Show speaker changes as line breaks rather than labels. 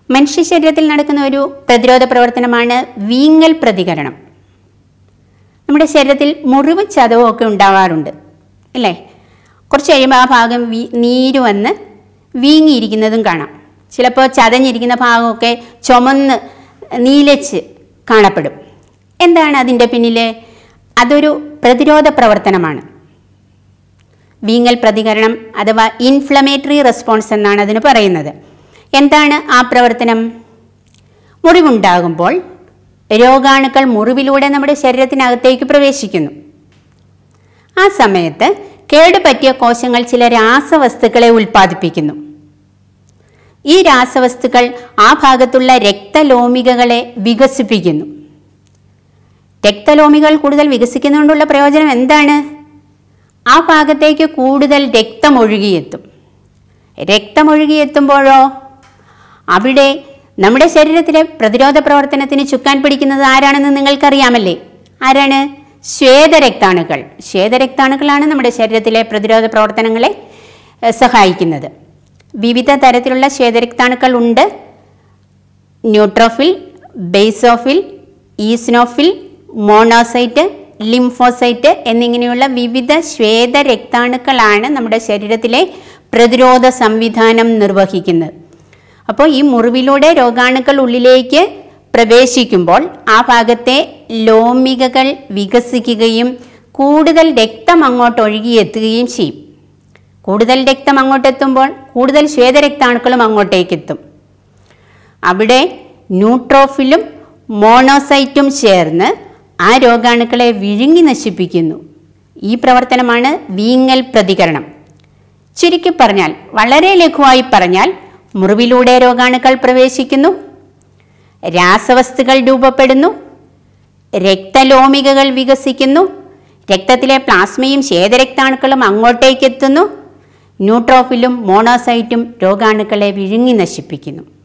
മനുഷ്യ ശരീരത്തിൽ നടക്കുന്ന ഒരു പ്രതിരോധ പ്രവർത്തനമാണ് വീങ്ങൽ പ്രതികരണം. നമ്മുടെ ശരീരത്തിൽ മുറിവും ചതവും ഒക്കെ ഉണ്ടാവാറുണ്ട് അല്ലേ? കുറച്ച് കഴിയുമ്പോൾ ആ ഭാഗം നീര് വന്ന് വീങ്ങിയിരിക്കുന്നതും കാണാം. ചിലപ്പോൾ ചതഞ്ഞിരിക്കുന്ന ഭാഗമൊക്കെ ചുമന്ന് നീലച്ച് കാണപ്പെടും. എന്താണ് അതിൻ്റെ പിന്നിൽ? അതൊരു പ്രതിരോധ പ്രവർത്തനമാണ്. വീങ്ങൽ പ്രതികരണം അഥവാ ഇൻഫ്ലമേറ്ററി റെസ്പോൺസ് എന്നാണ് അതിന് പറയുന്നത്. എന്താണ് ആ പ്രവർത്തനം? മുറിവുണ്ടാകുമ്പോൾ രോഗാണുക്കൾ മുറിവിലൂടെ നമ്മുടെ ശരീരത്തിനകത്തേക്ക് പ്രവേശിക്കുന്നു. ആ സമയത്ത് കേടുപറ്റിയ കോശങ്ങൾ ചില രാസവസ്തുക്കളെ ഉൽപ്പാദിപ്പിക്കുന്നു. ഈ രാസവസ്തുക്കൾ ആ ഭാഗത്തുള്ള രക്തലോമികകളെ വികസിപ്പിക്കുന്നു. രക്തലോമികൾ കൂടുതൽ വികസിക്കുന്നതുകൊണ്ടുള്ള പ്രയോജനം എന്താണ്? ആ ഭാഗത്തേക്ക് കൂടുതൽ രക്തമൊഴുകിയെത്തും. രക്തമൊഴുകിയെത്തുമ്പോഴോ അവിടെ നമ്മുടെ ശരീരത്തിലെ പ്രതിരോധ പ്രവർത്തനത്തിന് ചുക്കാൻ പിടിക്കുന്നത് ആരാണെന്ന് നിങ്ങൾക്കറിയാമല്ലേ? ആരാണ്? ശ്വേതരക്താണുക്കൾ. ശ്വേതരക്താണുക്കളാണ് നമ്മുടെ ശരീരത്തിലെ പ്രതിരോധ പ്രവർത്തനങ്ങളെ സഹായിക്കുന്നത്. വിവിധ തരത്തിലുള്ള ശ്വേതരക്താണുക്കൾ ഉണ്ട്. Neutrophil, basophil, eosinophil, monocyte, lymphocyte എന്നിങ്ങനെയുള്ള വിവിധ ശ്വേതരക്താണുക്കളാണ് നമ്മുടെ ശരീരത്തിലെ പ്രതിരോധ സംവിധാനം നിർവഹിക്കുന്നത്. അപ്പോൾ ഈ മുറിവിലൂടെ രോഗാണുക്കൾ ഉള്ളിലേക്ക് പ്രവേശിക്കുമ്പോൾ ആ ഭാഗത്തെ ലോമികകൾ വികസിക്കുകയും കൂടുതൽ രക്തം അങ്ങോട്ട് ഒഴുകിയെത്തുകയും ചെയ്യും. കൂടുതൽ രക്തം അങ്ങോട്ടെത്തുമ്പോൾ കൂടുതൽ ശ്വേതരക്താണുക്കളും അങ്ങോട്ടേക്കെത്തും. അവിടെ ന്യൂട്രോഫിലും മോണോസൈറ്റും ചേർന്ന് ആ രോഗാണുക്കളെ വിഴുങ്ങി നശിപ്പിക്കുന്നു. ഈ പ്രവർത്തനമാണ് വീങ്ങൽ പ്രതികരണം. ചുരുക്കി പറഞ്ഞാൽ, വളരെ ലഘുവായി പറഞ്ഞാൽ, മുറിവിലൂടെ രോഗാണുക്കൾ പ്രവേശിക്കുന്നു, രാസവസ്തുക്കൾ രൂപപ്പെടുന്നു, രക്തലോമികകൾ വികസിക്കുന്നു, രക്തത്തിലെ പ്ലാസ്മയും ശ്വേതരക്താണുക്കളും അങ്ങോട്ടേക്കെത്തുന്നു, ന്യൂട്രോഫിലും മോണോസൈറ്റും രോഗാണുക്കളെ വിഴുങ്ങി നശിപ്പിക്കുന്നു.